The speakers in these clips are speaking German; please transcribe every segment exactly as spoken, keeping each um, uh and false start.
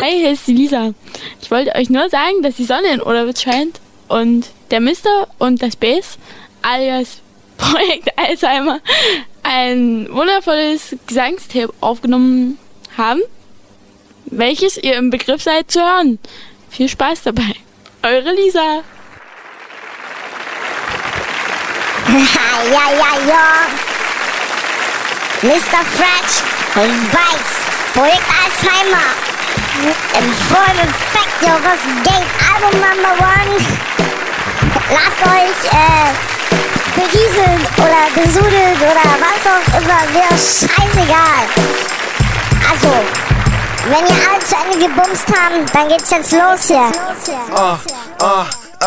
Hi, hier ist die Lisa. Ich wollte euch nur sagen, dass die Sonne in Oderwitz scheint und der Mister und das Bass, alias Projekt Alzheimer, ein wundervolles Gesangstape aufgenommen haben, welches ihr im Begriff seid zu hören. Viel Spaß dabei. Eure Lisa. Ja, ja, ja. Mister Fratsch und Bass, Projekt Alzheimer. In voll Effekt, yo, was geht? Album Number One. Lasst euch äh, berieseln oder besudeln oder was auch immer, mir ist scheißegal. Also, wenn ihr alle zu Ende gebumst haben, dann geht's jetzt los hier. Ah, ah.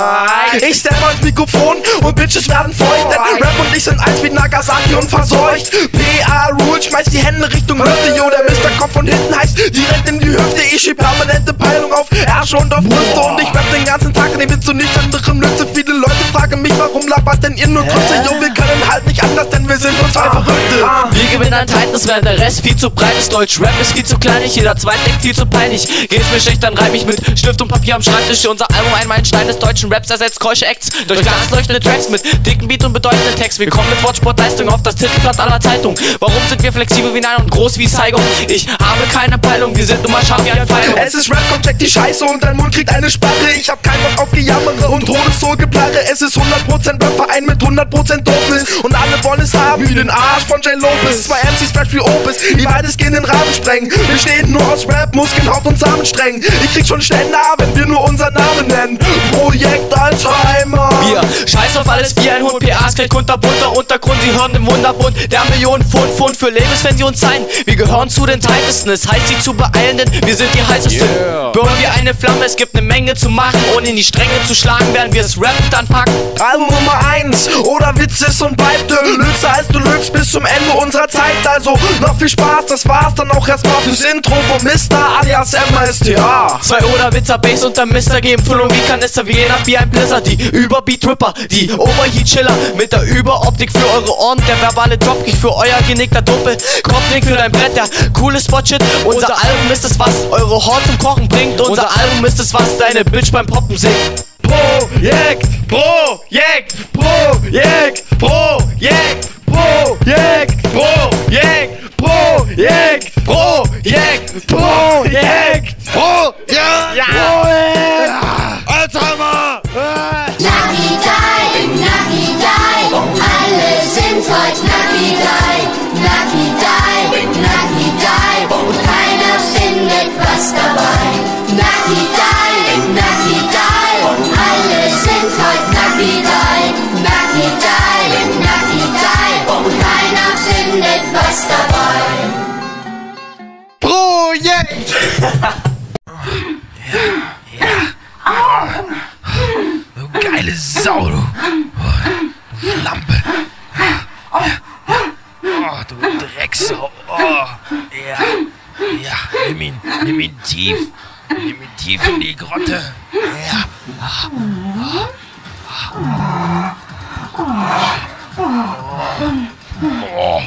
Ich step ans Mikrofon und Bitches werden feucht, denn Rap und ich sind eins wie Nagasaki und verseucht. P A Rule, schmeiß die Hände Richtung Hüfte, yo, der Mister Kopf von hinten heißt direkt in die Hüfte. Ich schieb permanente Peilung auf Ärsche und auf Brüste und ich rap den ganzen Tag, nehme zu nichts anderem Nütze. Viele Leute fragen mich, warum labert denn ihr nur Grütze? Yo, wir können halt nicht anders, denn wir sind uns zwei Verrückte. Wir gewinnen an Titans, während der Rest viel zu breit ist. Deutsch Rap ist viel zu kleinig, jeder Zweit denkt viel zu peinlich. Geht's mir schlecht, dann reim ich mit Stift und Papier am Schreibtisch. Unser Album ein Meilenstein des deutschen Raps ersetzt keusche Acts durch glanzleuchtende Tracks mit dicken Beat und bedeutenden Text. Wir kommen mit Wortsportleistung auf das Titelblatt aller Zeitungen. Warum sind wir flexibel wie Nein und groß wie Saigon? Ich habe keine Peilung, wir sind nun mal scharf wie ein Pfeil. Es ist Rap, komm, check die Scheiße und dein Mund kriegt eine Sperre. Ich hab keinen Bock auf Gejammere und Todessohlgeplärre. Es ist hundert Prozent Rap-Verein mit hundert Prozent Dopeness und alle wollen es haben wie den Arsch von Jay Lopez. Zwei M Cs fresh wie Opus, die weitestgehend den Rahmen sprengen. Wir stehen nur aus Rap, Muskeln, Haut und Samensträngen. Ich krieg schon Ständer, wenn wir nur unseren Namen nennen. Projekt Alzheimer. Wir scheiß auf alles wie ein Hund, P As kriegt kunterbunter Untergrund, sie hören im Wunderbund der Millionen Pfund, Pfund für Labels, wenn sie uns sein. Wir gehören zu den Tightesten, es heißt sie zu beeilen, denn wir sind die heißesten. Yeah. Burn wie eine Flamme, es gibt eine Menge zu machen, ohne in die Stränge zu schlagen, werden wir es rappen dann packen. Album Nummer eins, oder Witzes und Beibte, lübster als du lübst bis zum Ende unserer Zeit. Also noch viel Spaß, das war's dann auch erstmal fürs Intro von Mister alias M S T A. Zwei oder Witzer, Bass und der Mister geben Füllung wie Kanister, wir gehen ab wie ein Blizzard, die Überbeat-Tripper, die Overheat-Chiller mit der Überoptik für eure Ohren, der verbale Dropkick für euer genickter Dumpel, Kopfnick für dein Brett, der coole Spot-Shit. Unser Album ist es, was eure Horn zum Kochen bringt. Unser Album ist es, was deine Bitch beim Poppen singt. Projekt, Projekt, Projekt, Projekt, Projekt, Projekt, Projekt, Projekt, Projekt, Projekt, Alzheimer! Nakidai, Nakidai, alle sind heute Nakidai, Nakidai, Nakidai, und keiner findet was dabei. Nakidai, Nakidai, alle sind heute Nakidai, Nakidai, Nakidai, und keiner findet was dabei. Projekt! Ja, ja. Du geile Sau, du. Du Lampe. Oh, du Drecksau. Oh, ja. Ja, nimm ihn, nimm ihn tief. Nimm ihn tief in die Grotte. Ja. Oh.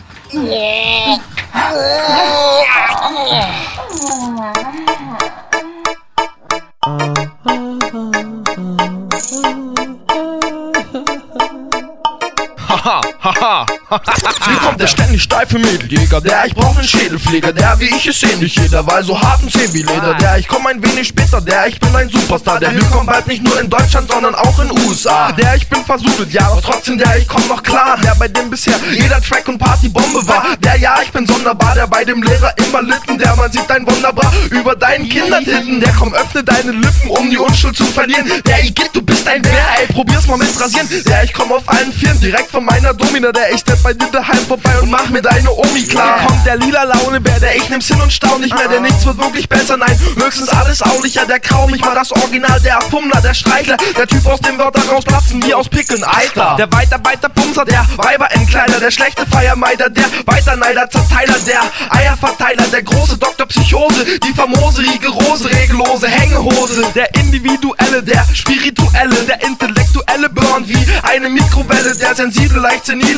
Haha, haha, hier kommt der ständig steife Mädeljäger, der ich brauch nen Schädelpfleger, der wie ich es seh nicht jeder, weil so hart und zäh wie Leder, der ich komm ein wenig später, der ich bin ein Superstar, der Hit kommt bald nicht nur in Deutschland, sondern auch in U S A, der ich bin versudelt, ja, doch trotzdem der ich komm noch klar, der bei dem bisher jeder Track und Partybombe war, der ja, ich bin sonderbar, der bei dem Lehrer immer litten, der man sieht dein Wunderbar über deinen Kindern titten, der komm öffne deine Lippen, um die Unschuld zu verlieren, der ich gib, du bist ein Bär, ey, probier's mal mit Rasieren, der ich komm auf allen Vieren, direkt von meiner Domina, der ich step bei dir daheim vorbei und mach mir deine Omi klar. Hier kommt der lila Launebär, der ich nimm's hin und staun nicht mehr, der nichts wird wirklich besser, nein, höchstens alles aulicher, der Kraum, ich mal das Original, der Fummler, der Streichler, der Typ aus dem Wörter rausplatzen wie aus Pickeln, Alter. Der Weiterbeiter Pumser, der Weiberentkleider, der schlechte Feiermeider, der Weiterneider, Zerteiler, der Eierverteiler, der große Doktor Psychose, die famose rigorose, regellose Hängehose, der Individuelle, der Spirituelle, der Intellektuelle burnt wie eine Mikrowelle, der sensible, leicht senile, pädophile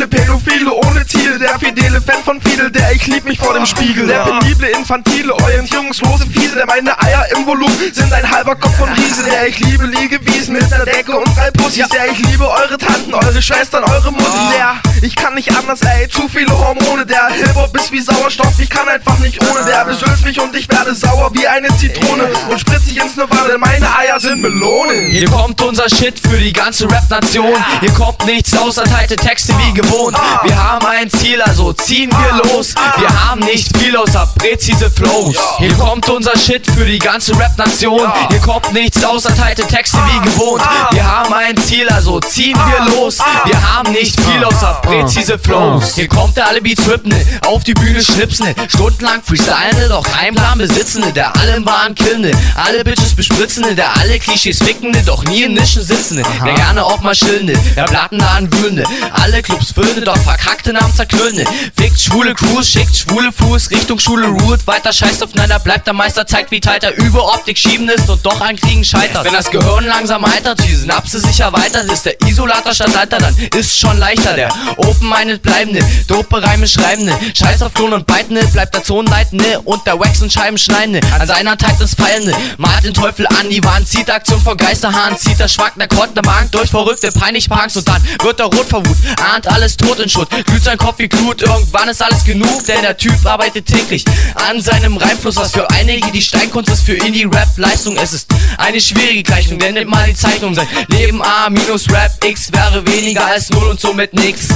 viele ohne Ziele. Der fidele Fan von Fidel, der ich lieb mich vor dem Spiegel. Der penible, infantile, orientierungslose Fiese, der meine Eier im Volumen sind ein halber Kopf von Riese. Der ich liebe, Liegewiesen mit ner Decke und drei Pussys. Der ich liebe eure Tanten, eure Schwestern, eure Mutti. Der ich kann nicht anders, ey, zu viele Hormone. Der Hip-Hop ist wie Sauerstoff, ich kann einfach nicht ohne. Der besülzt mich und ich werde sauer wie eine Zitrone und spritz sich ins Nirvana, denn meine Eier sind Melonen. Hier kommt unser Shit für die ganze Rap-Nation. Hier kommt nichts außer teilte Texte wie gewohnt. Wir haben ein Ziel, also ziehen wir los. Wir haben nicht viel außer präzise Flows. Hier kommt unser Shit für die ganze Rap-Nation. Hier kommt nichts außer teilte Texte wie gewohnt. Wir haben ein Ziel, also ziehen wir los. Wir haben nicht viel außer präzise Flows. Hier kommt der alle Beats rippende, auf die Bühne schnipsende, stundenlang freestylende, doch keinen Plan besitzende, der alle im Bahn killende, alle Bitches bespritzende, der alle Klischees fickende, doch nie in Nischen sitzende, der gerne auch mal chillende, der Plattenladen wühlende, alle Clubs füllende, doch verkackte Namen zerknüllende, fickt schwule Crews, schickt schwule Fuß, Richtung Schule ruht, weiter scheißt aufeinander, bleibt der Meister, zeigt wie tight er über Optik schieben ist und doch ein Kriegen scheitert. Wenn das Gehirn langsam eitert, die Synapse sich erweitert, ist der Isolator statt Leiter, dann ist schon leichter der Open-Minded bleibende, dope Reime schreibende, Scheiß auf Klon und Beitende, bleibt der Zonenleitende und der Wax und Scheiben schneidende, an seiner Tat das Feilende, malt den Teufel an die Wand, zieht Aktion von Geisterhahn, zieht der Schwank, der Kott, der Magen durch verrückte peinlich Punks und dann wird er rot vor Wut, ahnt alles tot in Schutt, glüht sein Kopf wie Glut, irgendwann ist alles genug, denn der Typ arbeitet täglich an seinem Reimfluss, was für einige die Steinkunst ist, für Indie-Rap Leistung, es ist eine schwierige Gleichung, denn nimmt mal die Zeichnung, sein Leben A minus Rap X wäre weniger als null und somit nix.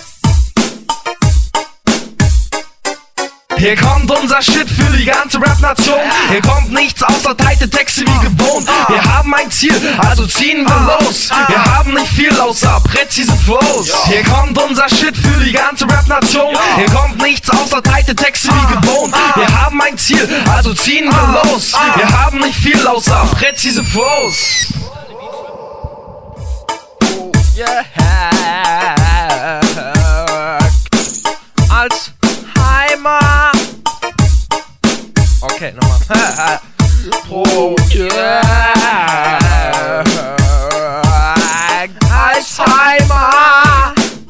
Hier kommt unser Shit für die ganze Rap-Nation. Hier kommt nichts außer teite Texte wie gewohnt. Wir haben ein Ziel, also ziehen wir los. Wir haben nicht viel außer präzise Flows. Hier kommt unser Shit für die ganze Rap-Nation. Hier kommt nichts außer teite Texte wie gewohnt. Wir haben ein Ziel, also ziehen wir los. Wir haben nicht viel außer präzise Flows. Yeah. Als Heimat. Okay, nochmal. Pro yeah. Als Heimat.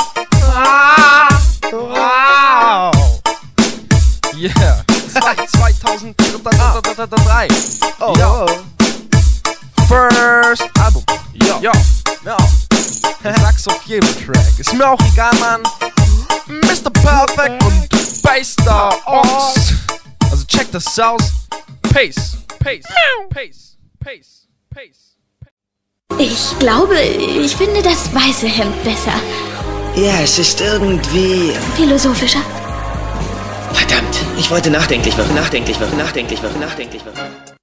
Wow. Yeah. zweitausenddrei. Oh. Ja. First Album. Ja. Ja. Ja. Ich sag's auf jedem Track. Ist mir auch egal, Mann. Mister Perfect und Baster Ox. Also check das aus. Pace, Pace, Pace, Pace, Pace. Ich glaube, ich finde das weiße Hemd besser. Ja, es ist irgendwie... philosophischer. Verdammt, ich wollte nachdenklich werden, nachdenklich werden, nachdenklich werden, nachdenklich werden.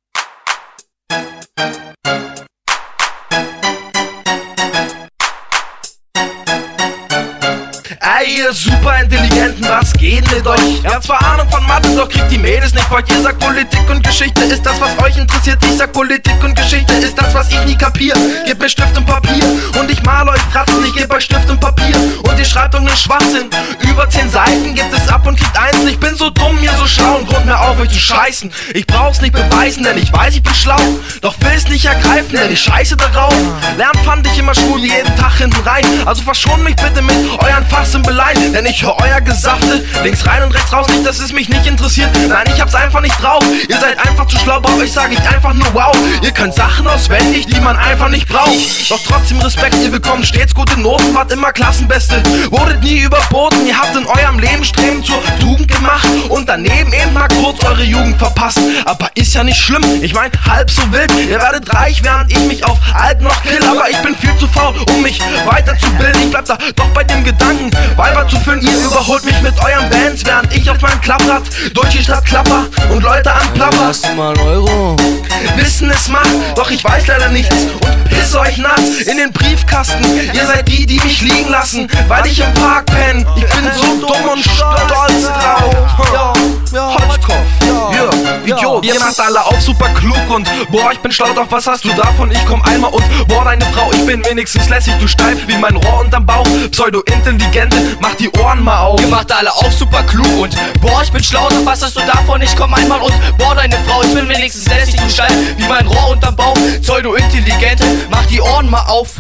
Ey, ihr Superintelligenten, was geht mit euch? Ihr habt zwar Ahnung von Mathe, doch kriegt die Mädels nicht feucht. Ihr sagt, Politik und Geschichte ist das, was euch interessiert. Ich sag, Politik und Geschichte ist das, was ich nie kapier. Gebt mir Stift und Papier und ich mal euch Fratzen. Ich geb euch Stift und Papier und ihr schreibt irgendeinen Schwachsinn. Über zehn Seiten gibt es ab und kriegt eins. Ich bin so dumm, mir so schlau und grund mir auf, euch zu scheißen. Ich brauch's nicht beweisen, denn ich weiß, ich bin schlau. Doch will's nicht ergreifen, denn ich scheiße darauf. Lernen fand ich immer schwul, jeden Tag hinten rein. Also verschont mich bitte mit euren Fachsymbeleien. Denn ich hör euer Gesafte links rein und rechts raus. Nicht, dass es mich nicht interessiert. Nein, ich hab's einfach nicht drauf. Ihr seid einfach zu schlau, bei euch sag ich einfach nur wow. Ihr könnt Sachen auswendig, die man einfach nicht braucht. Doch trotzdem Respekt, ihr bekommt stets gute Noten, wart immer Klassenbeste. Wurdet nie überboten, ihr habt in eurem Leben Streben zur Tugend gemacht und daneben eben mal kurz eure Jugend verpasst. Aber ist ja nicht schlimm, ich mein, halb so wild. Ihr werdet reich, während ich mich auf alt noch kill. Aber ich bin viel zu faul, um mich weiterzubilden. Ich bleib da doch bei dem Gedanken, Weiber zu füllen. Ihr überholt mich mit euren Bands, während ich auf meinem Klapprad durch die Stadt klapper und Leute anplapper. Hast du mal einen Euro? Wissen es macht, doch ich weiß leider nichts und piss euch nass in den Briefkasten. Ihr seid die, die mich liegen lassen, weil ich im Park penn. Ich bin so dumm und stolz drauf. Holzkopf, ja, Idiot. Ihr macht alle auf, super klug und boah, ich bin schlau, doch was hast du davon? Ich komm einmal und boah, deine Frau, ich bin wenigstens lässig, du steif wie mein Rohr unterm Bauch. Pseudo-Intelligente, mach die Ohren mal auf. Ihr macht alle auf, super klug und boah, ich bin schlau, doch was hast du davon? Ich komm einmal und boah, deine Frau, ich bin wenigstens lässig, du steif wie mein Rohr unterm Bauch. Pseudo-Intelligente, mach die Ohren mal auf.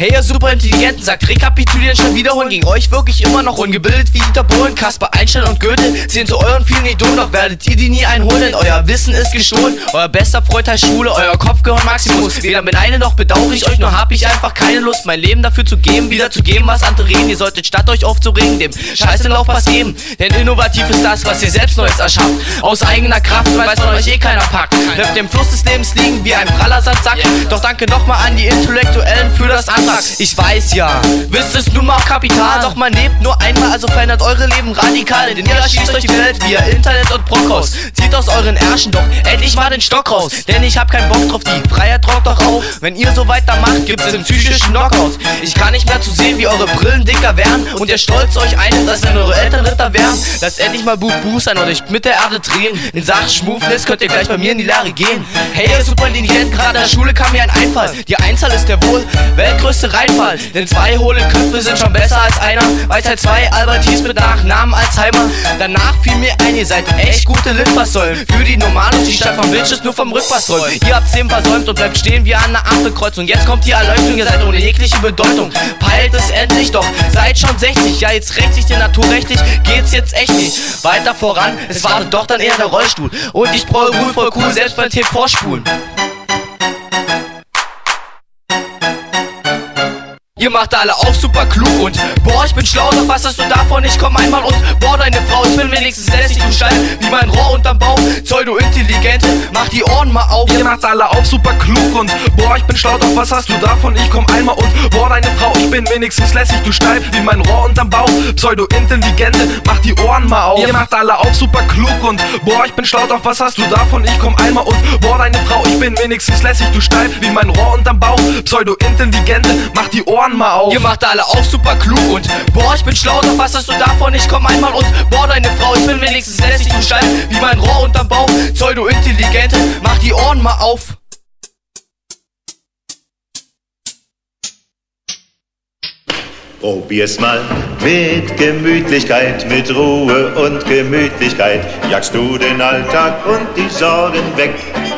Hey ihr Superintelligenten, sagt rekapitulieren, schnell wiederholen. Gegen euch wirklich immer noch ungebildet wie Dieter Bohlen, Kaspar, Einstein und Goethe zählen zu euren vielen Idolen, doch werdet ihr die nie einholen, denn euer Wissen ist gestohlen. Euer bester Freund heißt Schule, euer Kopfgehirn Maximus. Weder beneide noch bedauere ich euch, nur hab ich einfach keine Lust, mein Leben dafür zu geben, wieder zu geben, was andere reden. Ihr solltet statt euch aufzuregen, dem Scheiß den Laufpass geben, denn innovativ ist das, was ihr selbst Neues erschafft. Aus eigener Kraft, weil von euch eh keiner packt. Bleibt dem Fluss des Lebens liegen wie ein praller Sandsack. Doch danke nochmal an die Intellektuellen für das Antrag. Ich weiß ja, wisst es nun mal auch Kapital, doch man lebt nur einmal, also verändert eure Leben radikal. Denn ihr erschließt euch die Welt via Internet und Brockhaus. Zieht aus euren Ärschen doch endlich mal den Stock raus, denn ich hab keinen Bock drauf, die Freiheit raucht doch auf. Wenn ihr so weitermacht, gibt's einen psychischen Knockout. Ich kann nicht mehr zu sehen, wie eure Brillen dicker werden und ihr stolz euch ein, dass wenn eure Eltern Ritter wären. Lasst endlich mal Buch Buch sein und euch mit der Erde drehen. In Sachen Schmufnis könnt ihr gleich bei mir in die Lehre gehen. Hey ihr Superintelligenten, gerade in der Schule kam mir ein Einfall. Die Einzahl ist der wohl weltgrößte Reinfall, denn zwei hohle Köpfe sind schon besser als einer. Weisheit zwei, Albert hieß mit Nachnamen Alzheimer. Danach fiel mir ein, ihr seid echt gute Litfaßsäulen. Für die Normalen und die Stadt vom Witsch ist nur vom Rückpass rollen. Ihr habt's eben versäumt und bleibt stehen wie an einer Ampelkreuzung. Jetzt kommt die Erleuchtung, ihr seid ohne jegliche Bedeutung. Peilt es endlich doch, seid schon sechzig. Ja, jetzt rächt sich dir naturrechtlich, geht's jetzt echt nicht weiter voran. Es wartet doch dann eher der Rollstuhl. Und ich brauche Ruhe voll cool, selbst beim Tee vorspulen. Ihr macht alle auf super klug und boah, ich bin schlau, doch was hast du davon? Ich komm einmal und boah, deine Frau, ich bin wenigstens lässig, du steil wie mein Rohr unterm Baum. Pseudo-Intelligente, mach die Ohren mal auf. Ihr macht alle auf super klug und boah, ich bin schlau, doch was hast du davon? Ich komm einmal und boah, deine Frau, ich bin wenigstens lässig, du steil wie mein Rohr unterm Baum. Pseudo-Intelligente, mach die Ohren mal auf. Ihr macht alle auf super klug und boah, ich bin schlau, doch was hast du davon? Ich komm einmal und boah, deine Frau, ich bin wenigstens lässig, du steil wie mein Rohr unterm Baum. Pseudo-Intelligente, mach die Ohren mal auf. Ihr macht alle auf super klug und boah, ich bin schlau, doch was hast du davon? Ich komm einmal und boah, deine Frau, ich bin wenigstens lässig, du steil wie mein Rohr unterm Baum. Pseudo-Intelligente, mach die Ohren mal auf. Probier's mal mit Gemütlichkeit, mit Ruhe und Gemütlichkeit, jagst du den Alltag und die Sorgen weg.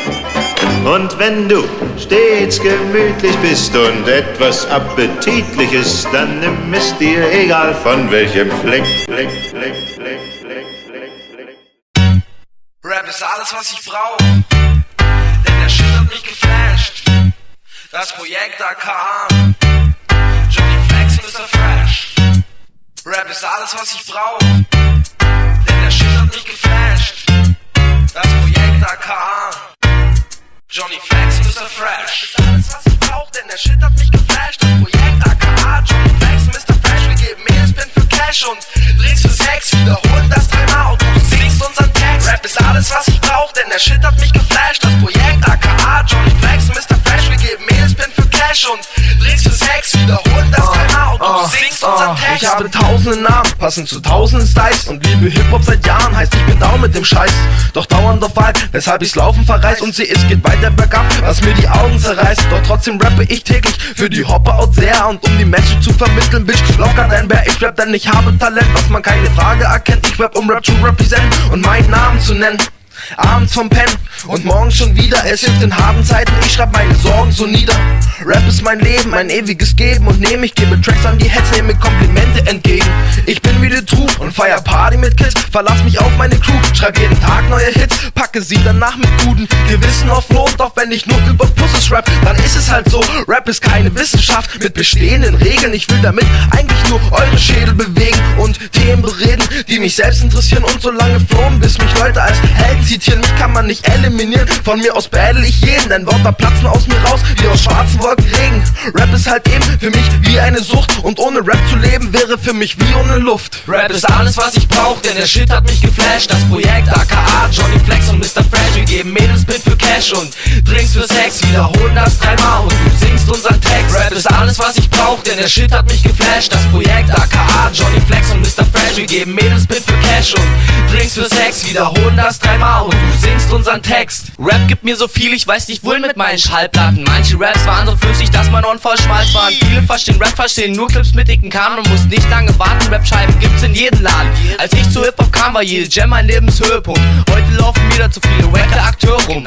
Und wenn du stets gemütlich bist und etwas Appetitliches, dann nimm es dir egal von welchem Fleck, Fleck, Fleck, Fleck, Fleck, Fleck, Fleck. Rap ist alles, was ich brauch, denn der Shit hat mich geflasht. Das Projekt A K A Johnny Flex, Mister Fresh. Rap ist alles, was ich brauch, denn der Shit hat mich geflasht. Das Projekt A K A Johnny Flex, Mister Fresh. Das ist alles, was ich brauch, denn der Shit hat mich geflasht. Das Projekt A K A Johnny Flex, Mister Fresh. Wir geben Mehlspin für Cash und Drinks für Sex. Wiederholen das dreimal und du singst unseren Text. Rap ist alles, was ich brauch, denn der Shit hat mich geflasht. Das Projekt A K A Johnny Flex, Mister Fresh. Wir geben Mehlspin für Cash und Drinks für Sex. Wiederholen das dreimal und du singst unseren Text. Ich habe tausende Namen, passend zu tausenden Styles und liebe Hip-Hop seit Jahren. Heißt, ich bin down mit dem Scheiß, doch dauernd auf Wald, weshalb ich's Laufen verreiß und sie es geht weiter bergab, was mir die Augen zerreißt. Doch trotzdem rappe ich täglich für die Hopper-Out sehr. Und um die Message zu vermitteln, Bitch, locker dein Bär. Ich rap, denn ich habe Talent, was man keine Frage erkennt. Ich rap, um Rap zu represent und meinen Namen zu nennen. Abends vom Pennen und morgens schon wieder. Es hilft in harten Zeiten, ich schreib meine Sorgen so nieder. Rap ist mein Leben, mein ewiges Geben und nehm, ich gebe Tracks an die Heads, nehme Komplimente entgegen. Ich bin wie der Trug und feier Party mit Kids, verlass mich auf meine Crew, schreib jeden Tag neue Hits, packe sie danach mit guten Gewissen auf Not. Doch wenn ich nur über Pusses rap, dann ist es halt so. Rap ist keine Wissenschaft mit bestehenden Regeln. Ich will damit eigentlich nur eure Schädel bewegen und Themen bereden, die mich selbst interessieren und so lange flohen, bis mich Leute als Helden zitieren. Mich kann man nicht eliminieren, von mir aus battle ich jeden. Dein Wörter platzen aus mir raus, wie aus schwarzen Wolken Regen. Rap ist halt eben für mich wie eine Sucht und ohne Rap zu leben wäre für mich wie ohne Luft. Rap ist alles, was ich brauch, denn der Shit hat mich geflasht. Das Projekt A K A Johnny Flex und Mister Fresh. Wir geben Mädels Bit für Cash und Drinks für Sex. Wiederholen das dreimal und du singst unseren Text. Rap ist alles, was ich brauch, denn der Shit hat mich geflasht. Das Projekt A K A Johnny Flex und Mister Fresh. Wir geben Mädels Bit für Cash und Drinks für Sex. Wiederholen das dreimal und du singst unseren Text. Rap gibt mir so viel, ich weiß nicht wohin mit meinen Schallplatten. Manche Raps waren so flüssig, dass mein Ohren voll Schmalz waren. Viele verstehen Rap, verstehen nur Clips mit dicken Kamen und musst nicht lange warten. Rap-Scheiben gibt's in jedem Laden. Als ich zu Hip-Hop kam, war jede Jam mein Lebenshöhepunkt. Heute laufen wieder zu viele wacke Akteure rum. In Deutschland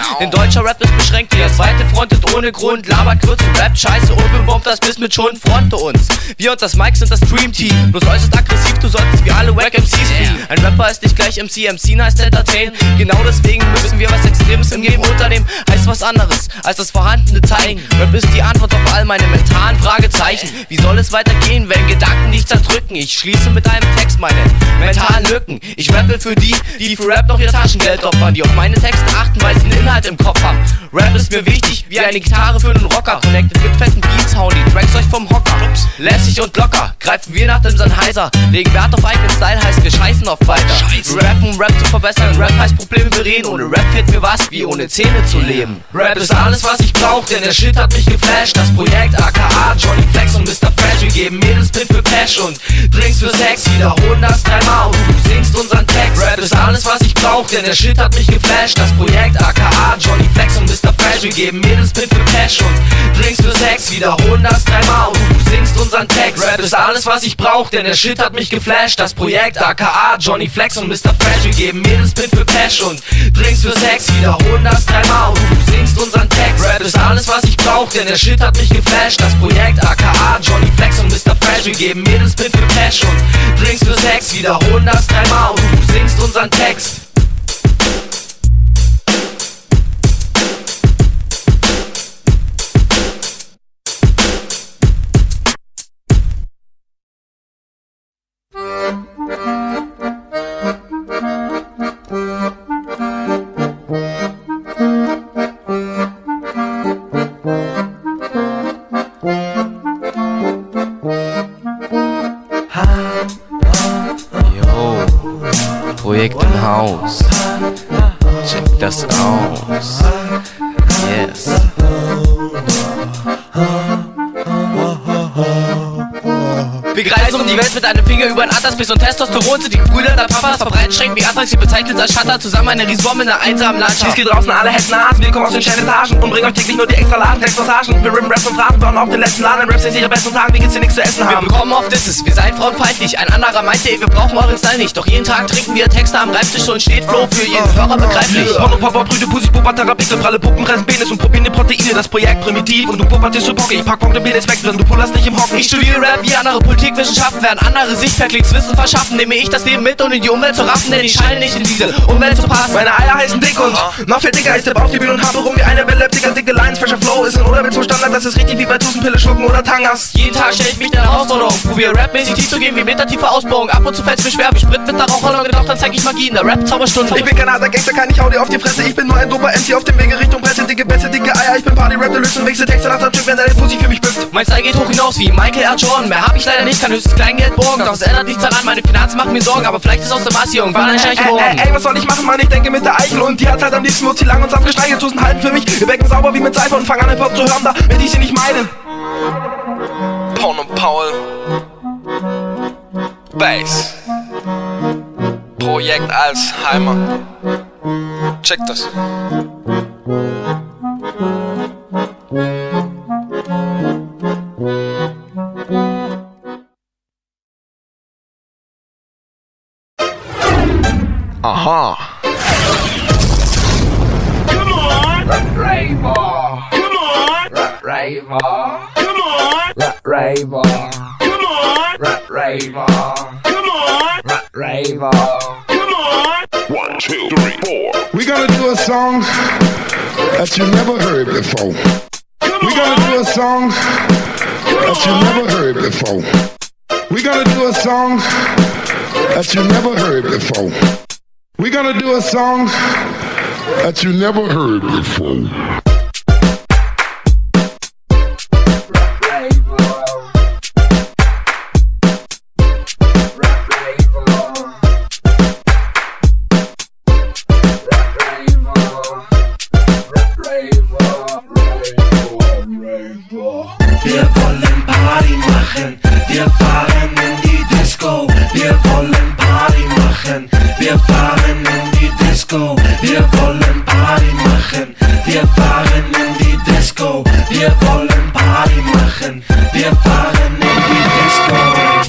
Deutscher Rap ist beschränkt, jeder zweite frontet ohne Grund, labert kurz und rappt scheiße und bebombt das Biss mit Schuld, fronte uns. Wir und das Mike sind das Dream Team, bloß äußerst aggressiv, du solltest wie alle Wack M Cs fliehen. Ein Rapper ist nicht gleich M C, M C heißt Entertain. Genau deswegen müssen wir was Extremes im Leben unternehmen, heißt was anderes als das Vorhandene zeigen. Rap ist die Antwort auf all meine mentalen Fragezeichen. Wie soll es weitergehen, wenn Gedanken dich zerdrücken? Ich schließe mit einem Text meine mentalen Lücken. Ich rappe für die, die für Rap noch ihr Taschengeld opfern, die auf meine Texte achten, weil sie einen Inhalt im Kopf haben. Rap ist mir wichtig, wie eine Gitarre für einen Rocker. Connected mit fetten Beats, hauen die Tracks euch vom Hocker. Lässig und locker, greifen wir nach dem Sennheiser. Legen Wert auf eigenen Style, heißt wir scheißen auf weiter. Rappen, um Rap zu verbessern, Rap heißt Probleme bereden. Ohne Rap fehlt mir was, wie ohne Zähne zu leben. Rap ist alles, was ich brauch, denn der Shit hat mich geflasht. Das Projekt aka Johnny Flex und Mister Fresh, wir geben Mädels Pin für Cash und Drinks für Sex. Wiederholen das dreimal und du singst unseren Text. Rap ist alles, was ich brauch, denn der Shit hat mich geflasht. Das Projekt aka Johnny Flex und Mister Fresh, wir geben Mädels Pin für Cash und Drinks für Sex. Wiederholen das dreimal und du singst unseren Text. Rap ist alles, was ich brauch, denn der Shit hat mich geflasht. Das Projekt aka Johnny Flex und Mister Fresh, wir geben Mädels Pin für Cash und Drinks für Sex. Wiederholen das dreimal und du singst unseren Text. Rap ist alles, was ich brauch, denn der Shit hat mich geflasht. Das Projekt aka Johnny Flex und Mister Fresh, wir geben Mädels Pin für Cash und Drinks für Sex. Wiederholen das dreimal und du singst unseren Text. Projekt im Haus, check das aus, yes. Wir kreisen um die Welt mit einem Finger über ein Atlas, bis und Testosteron sind die Brüder der Papas. Verbreiten Schrecken wie Anthrax, sie bezeichnet als Schatter. Zusammen eine Riesenbombe in einer einsamen Landschaft. Es geht draußen, alle hätten Nasen, wir kommen aus den Etagen und bringen euch täglich nur die extra Laden, Textpassagen. Wir rippen Raps und Phrasen, bauen auf den letzten Laden. In Raps sind ihre besten Tagen, wie geht's dir nichts zu essen haben. Wir bekommen oft Disses, wir seien frauenfeindlich. Ein anderer meinte, ey, wir brauchen euren Style nicht. Doch jeden Tag trinken wir Texte am Reibtisch und steht Flow für jeden Hörer begreiflich. Porno, Papa, Brüde, Pussy, Puppa, Therapie, pralle Puppen, fressen Penis und probieren die Proteine. Das Projekt primitiv und du puppertest zu Pocke. Ich pack Punkte, Penis weg, denn du pullerst nicht im Hocken. Ich studiere Rap wie andere Politikwissenschaften, während andere sich per Klicks Wissen verschaffen, nehme ich das Leben mit, um in die Umwelt zu raffen, denn ich scheine nicht in diese Umwelt zu passen. Meine Eier heißen dick und noch viel dicker ist der Bauch, die Bühne und habe rum wie eine Welle, dicker, dicke Lines, fresher Flow ist in Oderwitz so Standard, das ist richtig wie bei Tusenpille schlucken oder Tangas. Jeden Tag stelle ich mich der Herausforderung, probiere rapmäßig tief zu gehen wie metertiefe Ausbauung, ab und zu fällt's mir schwer, wie Sprit mit der Raucherlunge, doch dann zeig ich Magie in der Rap-Zauberstunde. Ich bin kein harter Gangster, kein ich hau dir auf die Fresse, ich bin nur ein doper M C auf dem Wege Richtung Presse, dicke Bässe, dicke Eier, ich bin Party-Rap, der löst und wechsel Texte nach der Typ, wenn deine Pussy für mich bückt. Mein Style geht hoch hinaus wie Michael R. Jordan, mehr hab ich leider nicht, kann höchstens Kleingeld borgen, doch es ändert nichts daran, meine Finanzen machen mir Sorgen, aber vielleicht ist aus der Masse irgendwann ein Scheich geworden. Ey, ey, ey, was soll ich machen, Mann, ich denke mit der Eichel und die hat halt am liebsten nur lang und sanft gestreichelt, Tusen halten für mich, wir Becken sauber wie mit Seife und fangen an, Hip-Hop zu hören, da, wenn ich sie nicht meine. Paul und Paul Bass Projekt Alzheimer. Check das. Aha. Come on. Rap Raver. Come on. Rap Raver. Come on. Rap Raver. Come on. Rap Raver. Come on. Rap Raver. Come on. One, two, three, four. We're gonna do a song that you never heard before. We're gonna do a song that you never heard before. We're gonna do a song that you never heard before. We're gonna do a song that you never heard before. Wir wollen Party machen, wir fahren in die Disco. Wir wollen Party machen, wir fahren in die Disco. Wir wollen Party machen, wir fahren in die Disco. Wir wollen Party machen, wir fahren in die Disco.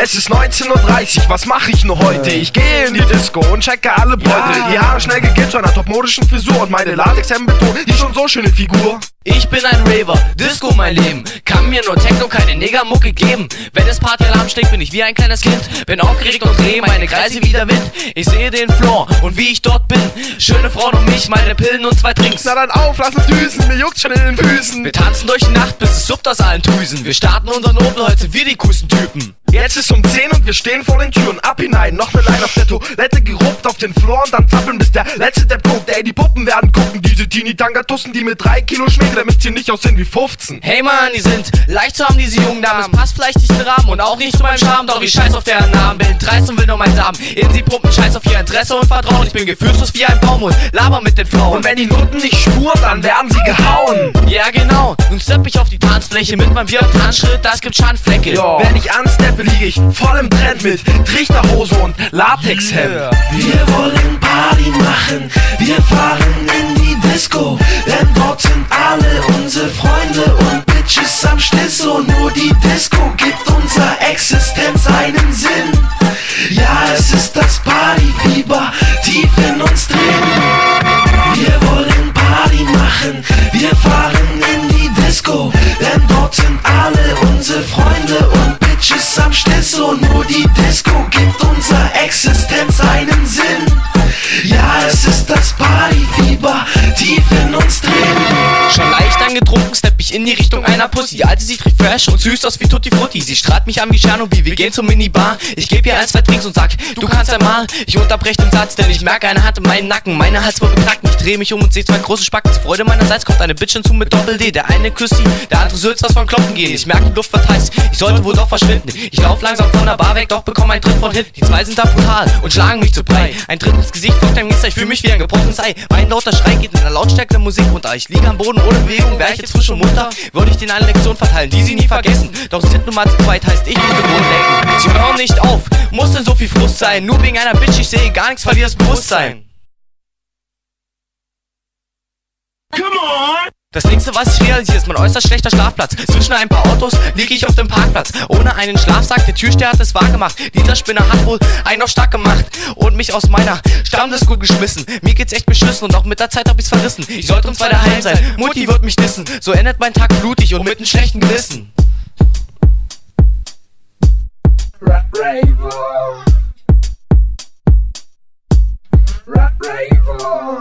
Es ist neunzehn Uhr dreißig, was mache ich nur heute? Ich gehe in die Disco und checke alle Bräute. Die Haare schnell gegelt zu einer topmodischen Frisur und meine Latexhemden betont die schon so schöne Figur. Ich bin ein Raver, Disco mein Leben. Kann mir nur Techno, keine Negermucke geben. Wenn es Partyalarm schlägt, bin ich wie ein kleines Kind. Bin aufgeregt und drehe meine Kreise wie der Wind. Ich sehe den Floor und wie ich dort bin. Schöne Frauen um mich, meine Pillen und zwei Drinks. Na dann auf, lass uns düsen, mir juckt's schon in den Füßen. Wir tanzen durch die Nacht, bis es suppt aus allen Drüsen. Wir starten unseren Opel, heute wir die coolsten Typen. Jetzt ist um zehn und wir stehen vor den Türen. Ab hinein, noch ne Line auf der Toilette geruppt auf den Floor und dann zappeln, bis der letzte Depp guckt. Ey, die Puppen werden gucken, diese Teenie-Tangatussen, die mit drei Kilo schminken, damit sie nicht aussehen wie fünfzehn. Hey Mann, die sind leicht zu haben, diese jungen Damen. Es passt vielleicht nicht in den Rahmen und auch nicht zu meinem Charme. Doch ich scheiß auf deren Namen, bin dreist und will nur meinen Samen. In sie pumpen, scheiß auf ihr Interesse und Vertrauen. Ich bin gefühlslos wie ein Baum und laber mit den Frauen. Und wenn die Nutten nicht spurt, dann werden sie gehauen. Ja genau, nun stepp ich auf die Tanzfläche mit meinem Vier-Tanzschritt, das gibt Schandflecke. Jo. Wenn ich ansteppe, liege ich voll im Trend mit Trichterhose und Latexhemd. Yeah. Wir wollen Party machen, wir fahren in die Disco, denn dort sind alle unsere Freunde und Bitches am Schlüssel. Nur die Disco gibt unserer Existenz einen Sinn. Ja, es ist das Partyfieber tief in uns drin. Wir wollen Party machen, wir fahren in die Disco, denn dort sind alle unsere Freunde und Bitches am Schlüssel. Nur die Disco gibt unserer Existenz einen Sinn. Ja, es ist das Partyfieber tief in uns drin. Schon leicht angetrunken, stepp ich in die Richtung einer Pussy. Die alte sieht fresh und süß aus wie Tutti Frutti. Sie strahlt mich an wie Tschernobyl, wir gehen zur Minibar. Ich geb ihr ein, zwei Drinks und sag, du kannst einmal. Ich unterbrech den Satz, denn ich merke eine Hand in meinen Nacken. Meine Halswirbel knacken, ich dreh mich um und seh zwei große Spacken. Zur Freude meinerseits kommt eine Bitch hinzu mit Doppel-D. Der eine küsst sie, der andere soll's was von Kloppen gehen. Ich merke, die Luft wird heiß, ich sollte wohl doch verschwinden. Ich lauf langsam von der Bar weg, doch bekomme einen Tritt von hinten. Die zwei sind da brutal und schlagen mich zu Brei. Ein Tritt ins Gesicht folgt einem Gesicht, ich fühl mich wie ein gebrochenes Ei. Mein lauter Schrei geht in der Lautstärke der Musik runter. Ich liege am Boden ohne Bewegung, wär ich jetzt frisch und munter, würde ich denen eine Lektion verteilen, die sie nie vergessen. Doch sie sind nun mal zu zweit, heißt ich muss den Boden lenken. Sie hören nicht auf, muss denn so viel Frust sein? Nur wegen einer Bitch, ich sehe gar nichts, verliere das Bewusstsein. Come on! Das nächste, was ich realisiere, ist mein äußerst schlechter Schlafplatz. Zwischen ein paar Autos liege ich auf dem Parkplatz. Ohne einen Schlafsack, der Türsteher hat es wahr gemacht. Dieser Spinner hat wohl einen auf stark gemacht und mich aus meiner Stammdisco geschmissen. Mir geht's echt beschissen und auch mit der Zeit hab ich's verrissen. Ich sollte uns weiter heim sein, Mutti wird mich dissen. So endet mein Tag blutig und mit einem schlechten Gewissen. Rap Raver. Rap Raver.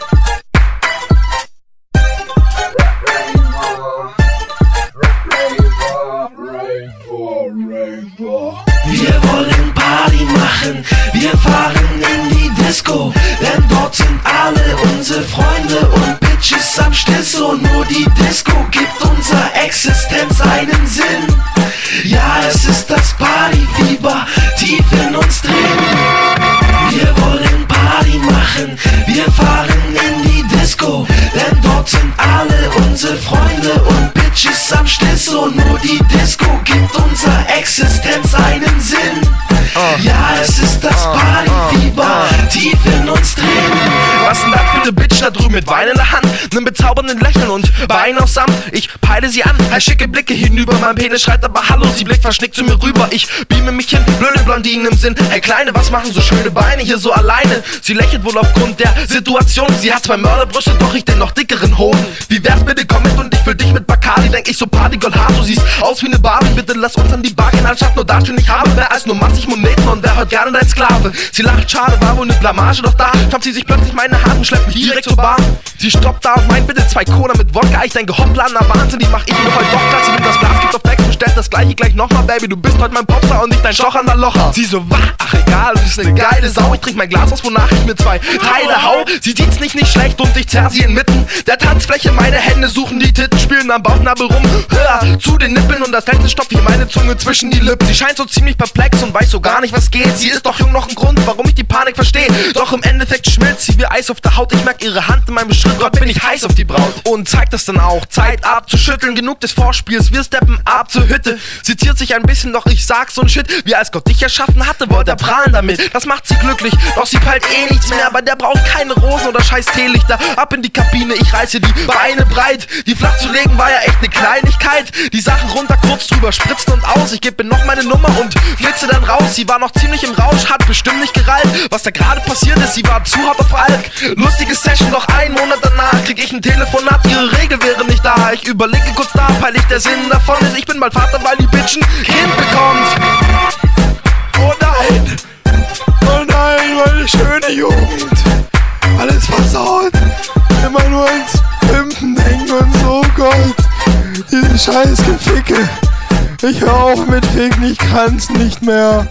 Wir wollen Party machen, wir fahren in die Disco, denn dort sind alle unsere Freunde und Bitches am Schlüssel. Nur die Disco gibt unserer Existenz einen Sinn. Ja, es ist das Partyfieber tief in uns drin. Wir wollen Party machen, wir fahren in die Disco, denn dort sind alle unsere Freunde und Bitches am Schlüssel. Nur die Disco gibt unserer Existenz einen Sinn. Ja, es ist das Partyfieber tief in uns drin. Was denn das für eine Bitch da drüben mit Wein in der Hand, nem bezaubernden Lächeln und Bein aus Samt? Ich peile sie an, halt schicke Blicke hinüber. Mein Penis schreit aber hallo, sie blickt verschnickt zu mir rüber. Ich beame mich hin, blöde Blondinen im Sinn. Ey Kleine, was machen so schöne Beine hier so alleine? Sie lächelt wohl aufgrund der Situation. Sie hat zwei Mörderbrüste, doch ich den noch dickeren Hoden. Wie wär's bitte, komm mit und ich füll dich mit Bacardi. Denk ich so Partygirl hart, du siehst aus wie ne Barbie. Bitte lass uns an die Bar gehen, anstatt nur dastehen. Ich habe mehr als nur massig Moneten und wer hört gerne dein Sklave. Sie lacht, schade, war wohl ne Blamage, doch da schnappt sie sich plötzlich meine Hand und schleppt mich direkt zur Bar. Sie stoppt da und meint bitte zwei Cola mit Wodka. Ich denke hoppla, na Wahnsinn, die mach ich mir heute doch klar. Sie nimmt das Glas, gibt auf Decks, bestellt das gleiche gleich nochmal. Baby, du bist heute mein Popstar und nicht dein Stoch an der Locher. Sie so, wah, ach egal, du bist ne geile Sau. Ich trink mein Glas aus, wonach ich mir zwei Teile hau. Sie sieht's nicht nicht schlecht und ich zerr sie inmitten der Tanzfläche. Meine Hände suchen die Titten, spielen am Bauchnabel rum. Hör zu den Nippeln und das letzte stopft hier meine Zunge zwischen die Lippen. Sie scheint so ziemlich perplex und weiß so gar nicht, was geht. Sie ist doch jung, noch ein Grund, warum ich die Panik verstehe. Doch im Endeffekt schmilzt sie wie Eis auf der Haut. Ich merk ihre Hand in meinem Schritt, Gott bin ich heiß auf die Braut. Und zeigt das dann auch, Zeit abzuschütteln, genug des Vorspiels, wir steppen ab zur Hütte. Hütte. Zitiert sich ein bisschen, doch ich sag so ein Shit. Wie als Gott dich erschaffen hatte, wollte er prahlen damit. Das macht sie glücklich, doch sie peilt eh nichts mehr. Aber der braucht keine Rosen oder scheiß Teelichter. Ab in die Kabine, ich reiße die Beine breit. Die flach zu legen war ja echt ne Kleinigkeit. Die Sachen runter, kurz drüber, spritzen und aus. Ich geb ihr noch meine Nummer und flitze dann raus. Sie war noch ziemlich im Rausch, hat bestimmt nicht gereilt. Was da gerade passiert ist, sie war zu hart auf Alk. Lustige Session, doch einen Monat danach krieg ich ein Telefonat. Ihre Regel wäre nicht da. Ich überlege kurz da, peilig der Sinn davon ist. Ich bin bald Vater, weil die Bitch ein Kind bekommt. Oh nein, oh nein, meine schöne Jugend. Alles versaut, immer nur ins Pimpen denken und so, Gott. Diese scheiß Geficke. Ich hör auf mit Ficken, ich kann's nicht mehr.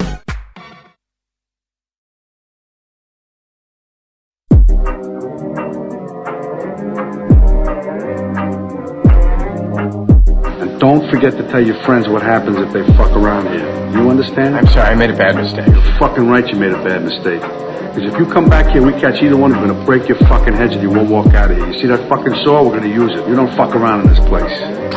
And don't forget to tell your friends what happens if they fuck around here. You understand? I'm sorry, I made a bad mistake. You're fucking right you made a bad mistake. Because if you come back here, we catch either one, we're gonna break your fucking heads and you won't walk out of here. You see that fucking saw? We're gonna use it. You don't fuck around in this place.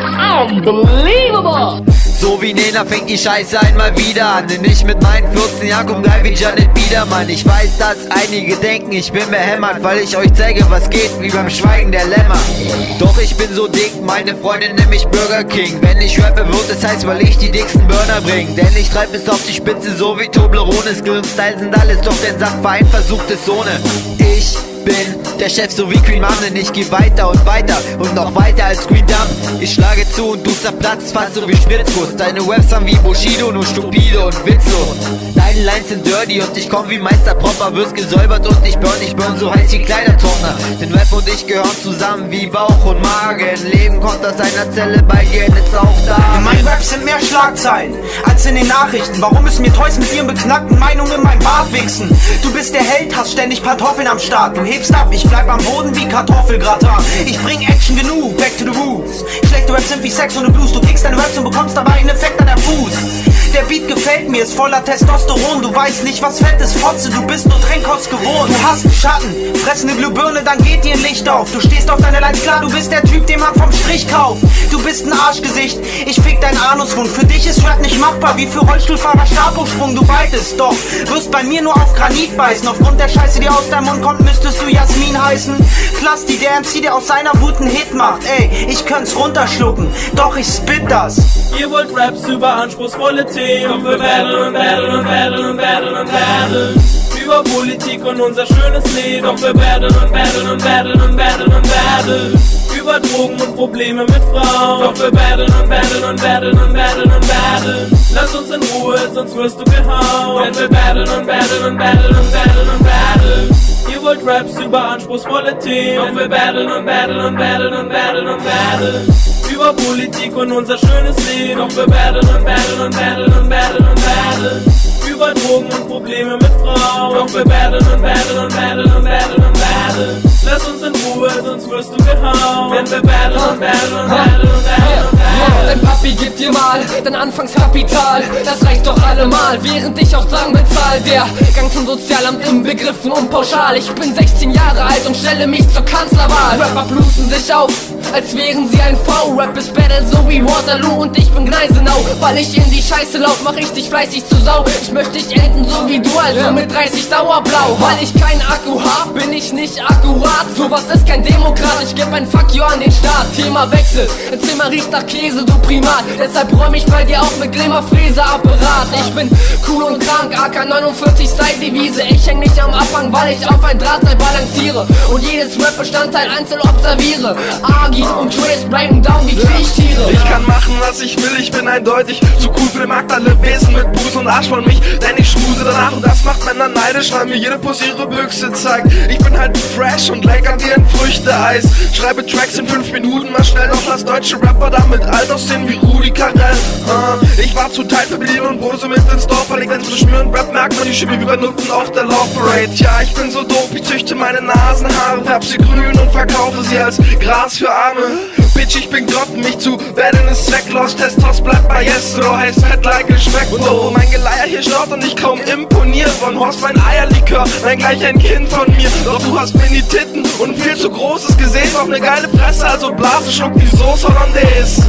Unbelievable! So wie Nena fängt die Scheiße einmal wieder an. Denn ich mit meinen vierzehn Jahren komm geil wie Janet Biedermann. Ich weiß, dass einige denken, ich bin behämmert, weil ich euch zeige, was geht, wie beim Schweigen der Lämmer. Doch ich bin so dick, meine Freundin nennt mich Burger King. Wenn ich rappe, wird es heißt, weil ich die dicksten Burner bring. Denn ich treib es auf die Spitze, so wie Toblerone. Skill und Style sind alles, doch den Sachverein versucht es ohne. Ich bin der Chef, so wie Queen Mom, denn ich geh weiter und weiter und noch weiter als Queen Dumb. Ich schlage zu und du zerplatzt fast so wie Spritzguss. Deine Waves haben wie Bushido, nur stupide und witzlos. Deine Lines sind dirty und ich komm wie Meister Propper. Wirst gesäubert und ich burn, ich burn so heiß wie Kleidertrockner. Denn Rap und ich gehören zusammen wie Bauch und Magen. Leben kommt aus einer Zelle, bei dir ist auch da. In meinen Raps sind mehr Schlagzeilen als in den Nachrichten. Warum müssen mir Toys mit ihren beknackten Meinungen in mein Bart wichsen? Du bist der Held, hast ständig Pantoffeln am Start. Du hebst ab, ich bleib am Boden wie Kartoffelgratin. Ich bring Action genug, back to the roots. Schlechte Raps sind wie Sex ohne Blues. Du kriegst deine Raps und bekommst dabei einen Effekt an der Fuß. Der Beat gefällt mir, ist voller Testosteron. Du weißt nicht, was fett ist, Fotze, du bist nur Trinkkost gewohnt. Du hast einen Schatten, fressende Glühbirne, dann geht dir ein Licht auf. Du stehst auf deine Lines, klar, du bist der Typ, den man vom Strich kauft. Du bist ein Arschgesicht, ich fick deinen Anuswund. Für dich ist Rap nicht machbar, wie für Rollstuhlfahrer Stabhochsprung. Du weitest, doch wirst bei mir nur auf Granit beißen. Aufgrund der Scheiße, die aus deinem Mund kommt, müsstest du Jasmin heißen. Plasti, der M C, der aus seiner Wut einen Hit macht. Ey, ich könnt's runterschlucken, doch ich spit das. Ihr wollt Raps über anspruchsvolle Themen. Und wir battlen und battlen und battlen und battlen und battlen über Politik und unser schönes Leben. Doch wir battlen und battlen und battlen und battlen und battlen über Drogen und Probleme mit Frauen. Doch wir battlen und battlen und battlen und battlen und battlen. Lass uns in Ruhe, sonst wirst du gehauen. Wenn wir battlen und battlen und battlen und battlen und battlen. Ihr wollt Raps über anspruchsvolle Themen. Und wir battlen und battlen und battlen und battlen und battlen über Politik und unser schönes Leben. Doch wir battlen und battlen und battlen und battlen und battlen über Drogen und Probleme mit Frauen. Doch wir battlen und battlen und battlen und battlen und battlen. Lass uns in Ruhe, sonst wirst du gehauen. Wenn wir battlen und battlen und battlen und battlen und battlen. Dein Papi gibt dir mal dein Anfangskapital. Das reicht doch allemal, während ich auf Drang bezahl. Der Gang zum Sozialamt inbegriffen und pauschal. Ich bin sechzehn Jahre alt und stelle mich zur Kanzlerwahl. Rapper blusen sich auf, als wären sie ein V. Rap ist Battle, so wie Waterloo und ich bin Gneisenau. Weil ich in die Scheiße lauf, mach ich dich fleißig zu Sau. Ich möchte dich enden, so wie du, also mit dreißig Dauerblau. Weil ich keinen Akku hab, bin ich nicht akkurat. Sowas ist kein Demokrat, ich geb ein Fuck you an den Staat. Thema Wechsel, dein Zimmer riecht nach Käse, du Primat. Deshalb räum ich bei dir auf mit Glimmer-Fräser-Apparat. Ich bin cool und krank, A K neunundvierzig Style-Devise. Ich häng nicht am Abhang, weil ich auf ein Drahtseil balanciere und jedes Rap-Bestandteil einzeln observiere. Agi und Trace bleiben down wie Kriechtiere. Ich kann machen, was ich will, ich bin eindeutig zu cool für den Markt. Alle Wesen mit Busen und Arsch von mich, denn ich schmuse danach und das macht Männer neidisch, weil mir jede Pussy ihre Büchse zeigt. Ich bin halt fresh und lecker wie ein Früchteeis. Schreibe Tracks in fünf Minuten, mal schnell, doch lass deutsche Rapper damit alt aussehen wie Rudi Carell. Uh, ich war zu tight verblieben und wurde so mit ins Dorf verlegt, wenn sie schmieren Rap merkt man die Chemie wie benutzen auf der Love Parade. Ja, ich bin so doof, ich züchte meine Nasenhaare, färb sie grün und verkaufe sie als Gras für Arme. Bitch, ich bin Grotten, mich zu werden ist zwecklos. Testos bleibt bei Yesterday, heißt fett like geschmeckt. Und oh, mein Geleier hier schnaut und ich kaum imponiert von Horst, mein Eierlikör, nein, gleich ein Kind von mir. Doch du hast Mini-Titten und viel zu großes Gesäß, auch ne geile Fresse, also blase, schluck die Sauce Hollandaise.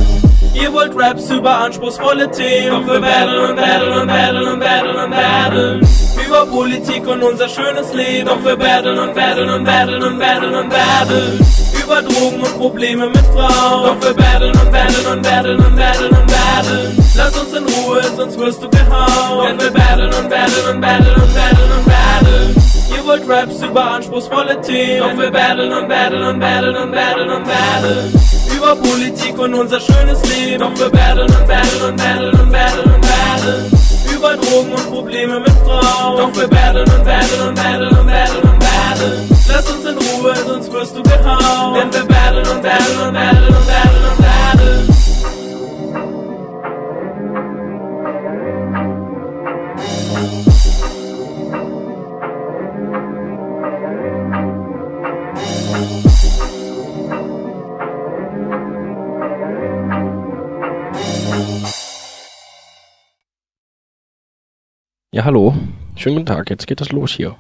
Ihr wollt Raps über anspruchsvolle Themen. Doch wir battlen und battlen und battlen und battlen und battlen über Politik und unser schönes Leben. Doch wir battlen und battlen und battlen und battlen und battlen über Drogen und Probleme mit Frauen. Doch wir battlen und battlen und battlen und battlen und battlen. Lass uns in Ruhe, sonst wirst du gehauen. Denn wir battlen und battlen und battlen und battlen und battlen. Ihr wollt Raps über anspruchsvolle Themen. Doch wir battlen und battlen und battlen und battlen und battlen über Politik und unser schönes Leben. Doch wir battlen und battlen und battlen und battlen und battlen über Drogen und Probleme mit Frauen. Doch wir battlen und battlen und battlen und battlen und battlen. Lass uns in Ruhe, sonst wirst du gehauen. Denn wir battlen und battlen und battlen und battlen und battlen. Ja, hallo. Schönen guten Tag. Jetzt geht das los hier.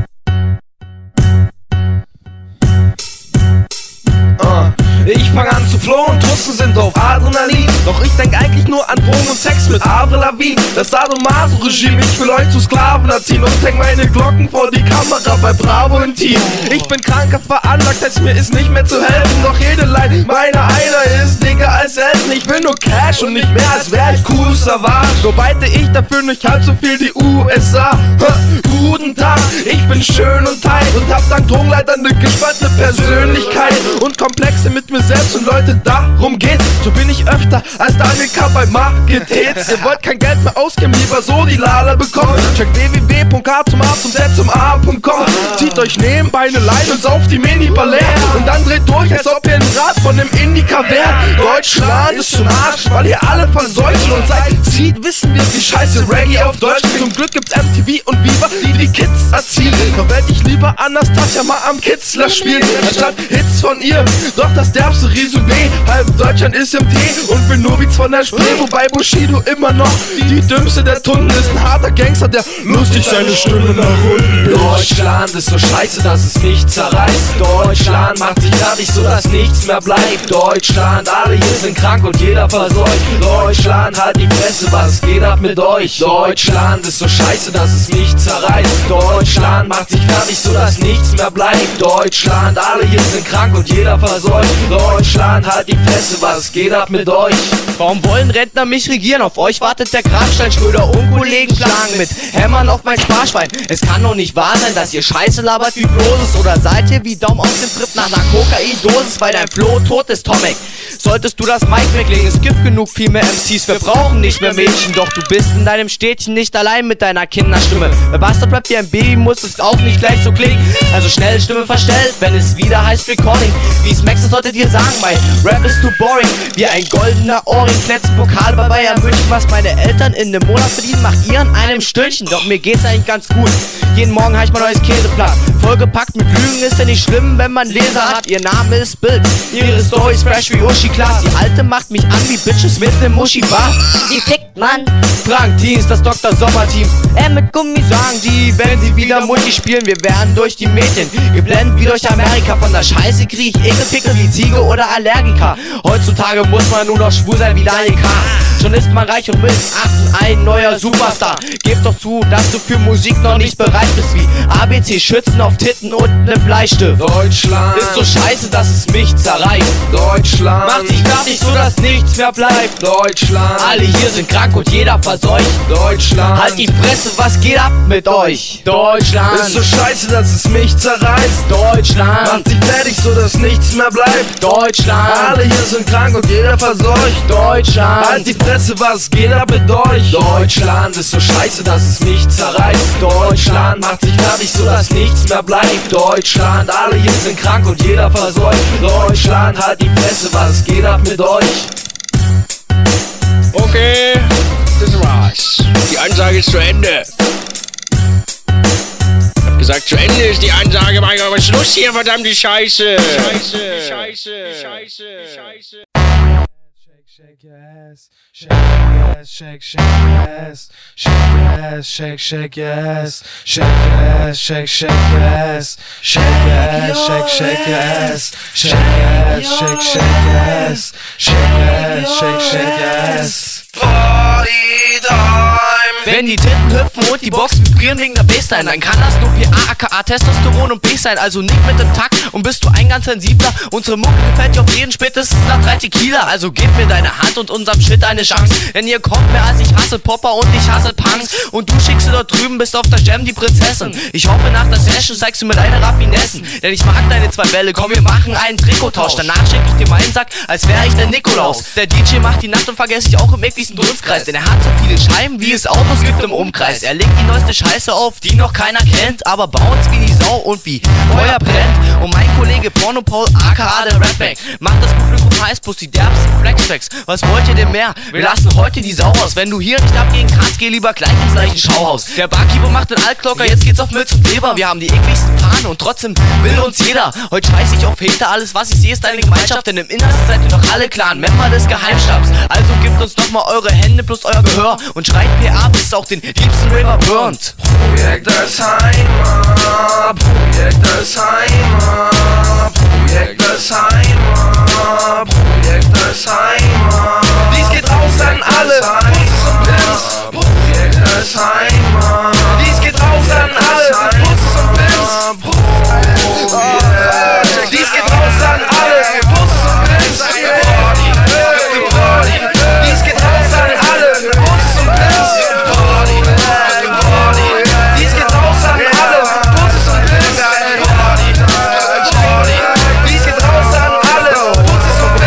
Ich fang an zu flohen, Trussen sind auf Adrenalin. Doch ich denk eigentlich nur an Drogen und Sex mit Avril Lavigne. Das Sadomaso-Regime, ich will euch zu Sklaven erziehen. Und häng meine Glocken vor die Kamera bei Bravo im Team. Ich bin krankhaft veranlagt, heißt mir ist nicht mehr zu helfen. Doch jede Line meiner einer ist dicker als selten. Ich will nur Cash und nicht mehr, als wär ich cool Savage. So weite ich dafür nicht halb so viel die U S A. Guten Tag, ich bin schön und tight und hab dank Drogenleitern eine gespannte Persönlichkeit und Komplexe mit mir selbst und Leute, darum geht's. So bin ich öfter als Daniel K. bei Market Hits. Ihr wollt kein Geld mehr ausgeben, lieber so die Lala bekommen. Checkt w w w punkt k zum A zum Z zum A punkt com. Zieht euch nebenbei eine Line und sauft die Minibar leer. Und dann dreht durch, als ob ihr ein Rad von einem Indica wärt. Deutschland ist zum Arsch, weil ihr alle verseucht und seid. Zieht, wissen wir, wie scheiße Reggae auf Deutsch klingt. Zum Glück gibt's M T V und Viva, die die Kids erziehen. Doch werd ich lieber Anastasia mal am Kitzler spielen, anstatt Hits von ihr. Doch das derbste Resümee, halb Deutschland ist im Tee und will nur Beats von der Spree. Wobei Bushido immer noch die dümmste der Tunden ist. Ein harter Gangster, der lustig seine Stimme nach unten. Deutschland ist so scheiße, dass es mich zerreißt. Deutschland macht sich fertig, so dass nichts mehr bleibt. Deutschland, alle hier sind krank und jeder verseucht. Deutschland, halt die Fresse, was geht ab mit euch? Deutschland ist so scheiße, dass es mich zerreißt. Deutschland macht sich fertig, so dass nichts mehr bleibt. Deutschland, alle hier sind krank und jeder verseucht. Deutschland, halt die Fresse, was geht ab mit euch? Warum wollen Rentner mich regieren? Auf euch wartet der Grabstein. Schröder und Kollegen schlagen mit Hämmern auf mein Sparschwein. Es kann doch nicht wahr sein, dass ihr Scheiße labert wie Bloßes. Oder seid ihr wie Dom auf dem Trip nach einer Kokain-Dosis, weil dein Flo tot ist, Tomek? Solltest du das Mic weglegen, es gibt genug viel mehr M Cs, wir brauchen nicht mehr Mädchen. Doch du bist in deinem Städtchen nicht allein mit deiner Kinderstimme. Wer Bastard rappt wie ein Baby, muss es auch nicht gleich so klingen. Also schnell Stimme verstellt, wenn es wieder heißt Recording. Wie es Max solltet ihr sagen, mein Rap ist too boring. Wie ein goldener Ohrring, Plätzen Pokal bei Bayern München. Was meine Eltern in einem Monat verdienen, macht ihr an einem Stündchen. Doch mir geht's eigentlich ganz gut, jeden Morgen hab ich mein neues Käseblatt. Vollgepackt mit Lügen, ist ja nicht schlimm, wenn man Leser hat. Ihr Name ist Bild, ihre Story ist fresh wie Uschi Klaas. Die Alte macht mich an wie Bitches mit nem Muschi-Bar. Die fickt man. Frank Teens, das Doktor Sommer-Team. Er mit Gummi sagen die, wenn sie wieder Multi spielen. Wir werden durch die Mädchen geblendet wie durch Amerika. Von der Scheiße krieg ich Ekelpickel wie Ziege oder Allergiker. Heutzutage muss man nur noch schwul sein wie Daniel K. Schon ist man reich und mit achtzehn ein neuer Superstar. Gib doch zu, dass du für Musik noch nicht bereit bist. Wie A B C Schützen auf Titten und ne Bleistift. Deutschland ist so scheiße, dass es mich zerreißt. Deutschland macht sich fertig, so dass nichts mehr bleibt. Deutschland, alle hier sind krank und jeder verseucht. Deutschland, halt die Fresse, was geht ab mit euch? Deutschland ist so scheiße, dass es mich zerreißt. Deutschland macht sich fertig, so dass nichts mehr bleibt. Deutschland, alle hier sind krank und jeder verseucht. Deutschland, halt die Fresse, was geht ab mit euch? Deutschland ist so scheiße, dass es mich zerreißt. Deutschland macht sich fertig, so dass nichts mehr bleibt. Deutschland, alle hier sind krank und jeder verseucht. Deutschland, halt die Fresse, was geht ab mit euch? Okay, das war's. Die Ansage ist zu Ende. Ich hab gesagt, zu Ende ist die Ansage. Mach ich aber Schluss hier, verdammte Scheiße. Scheiße, Scheiße, Scheiße, Scheiße. shake your ass, shake your ass, shake, shake your ass, shake your ass, shake, shake your ass, shake your ass, shake, shake your ass, shake your ass, shake, shake your ass, shake your ass, shake, shake your ass, shake your ass, shake, shake your ass. Party time. Wenn die Titten hüpfen und die Boxen vibrieren wegen der Bassline, dann kann das nur P A, aka Testosteron und Bass sein, also nicht mit dem Takt und bist du ein ganz sensibler. Unsere Mucke gefällt dir auf jeden spätestens nach drei Tequila, also gib mir deine Hand und unserem Shit eine Chance, denn ihr kommt mehr als ich hasse Popper und ich hasse Punks und du schickst du dort drüben, bist auf der Jam die Prinzessin. Ich hoffe nach der Session zeigst du mir deine Raffinessen, denn ich mag deine zwei Bälle, komm wir machen einen Trikottausch, danach schick ich dir meinen Sack, als wäre ich der Nikolaus. Der D J macht die Nacht und vergesse ich auch im ekligsten Dunstkreis, denn er hat so viele Scheiben, wie es Autos gibt im Umkreis. Er legt die neueste Scheiße auf, die noch keiner kennt, aber bounce wie die Sau und wie Feuer brennt. Und mein Kollege Porno Paul, aka der Rapback, macht das Publikum heiß, plus die derbsten Flextracks. Was wollt ihr denn mehr? Wir lassen heute die Sau raus. Wenn du hier nicht abgehen kannst, geh lieber gleich ins Leichenschauhaus. Der Barkeeper macht den Altglocker, jetzt geht's auf Mütz und Leber. Wir haben die ekligsten Fahnen und trotzdem will uns jeder. Heute scheiß ich auf Hater, alles was ich sehe ist eine Gemeinschaft, denn im Innersten seid ihr doch alle Clan, Member des Geheimstabs. Also gebt uns doch mal eure Hände plus euer Gehör und schreit P A, bis es auch den liebsten River burnt. Projekt Alzheimer, Projekt Alzheimer, Projekt Alzheimer, Projekt Alzheimer. Dies geht raus an alle, Putzes und Pimps. Projekt Alzheimer. Dies geht raus an alle, Putzes und Pimps. Dies geht raus an alle, Putzes und Pimps. Dies geht raus an alle, Putzes und Pimps. Dies geht raus an alle, Putzes und Pimps. Dies geht raus an alle, Putzes und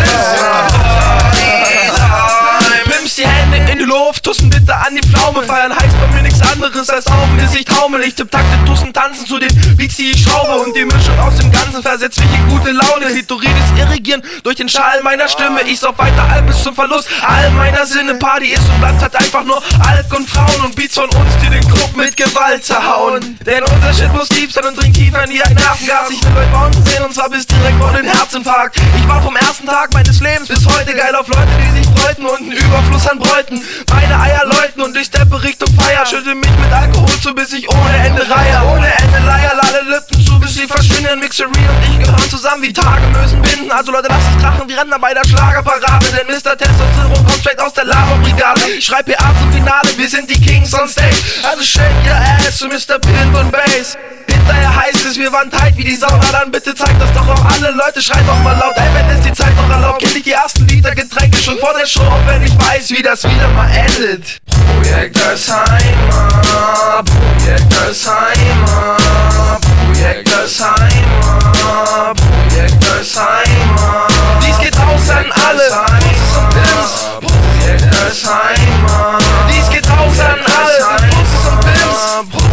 Pimps. Pimps die Hände in die Luft, Tussen bitte an die Pflaume. Feiern heißt bei mir nichts anderes als auf dem Gesicht Haumel. Ich tipp Takte, Tussen tanzen zu den Beats, die ich schraube. Und die Mischung aus dem Ganzen versetzt mich in gute Laune. Klitoridis irrigieren durch den Schall meiner Stimme. Ich sauf weiter all bis zum Verlust all meiner Sinne. Party ist und bleibt halt einfach nur Alk und Frauen und Beats von uns, die den Club mit Gewalt zerhauen. Denn unser Shit muss lieb sein und dringt tiefer in die Nervengas. Ich will euch Bounce sehen und zwar bis direkt vor den Herzinfarkt. Ich war vom ersten Tag meines Lebens bis heute geil auf Leute, die sich freuten und einen Überfluss an Bräuten. Meine Eier läuten und ich steppe Richtung Feier. Schütte mich mit Alkohol zu, bis ich ohne Ende reihe. Ohne Ende Leier, lade Lippen zu, bis sie verschwinden. Mixery und ich gehören zusammen wie Tage müssen binden. Also Leute, lasst es krachen wie Rentner bei der Schlagerparade. Denn Mister Testosteron kommt vielleicht aus der Lava-Brigade. Ich schreib P A zum Finale, wir sind die Kings on Stage. Also shake your ass zu Mister Pimp und Bass. Hinterher heißt es, wir waren tight wie die Sau. Na dann bitte zeigt das doch auch alle Leute, schreit doch mal laut. Ey, wenn ist die Zeit noch erlaubt, kenn ich die ersten Liter Getränke schon vor der Show, auch wenn ich weiß, wie das wieder mal endet. Projekt Alzheimer, Projekt Alzheimer, Projekt Alzheimer, Projekt Alzheimer. Dies geht raus an alle, Putzes und Pimps. Projekt Alzheimer. Dies geht raus an alle, Putzes und Pimps.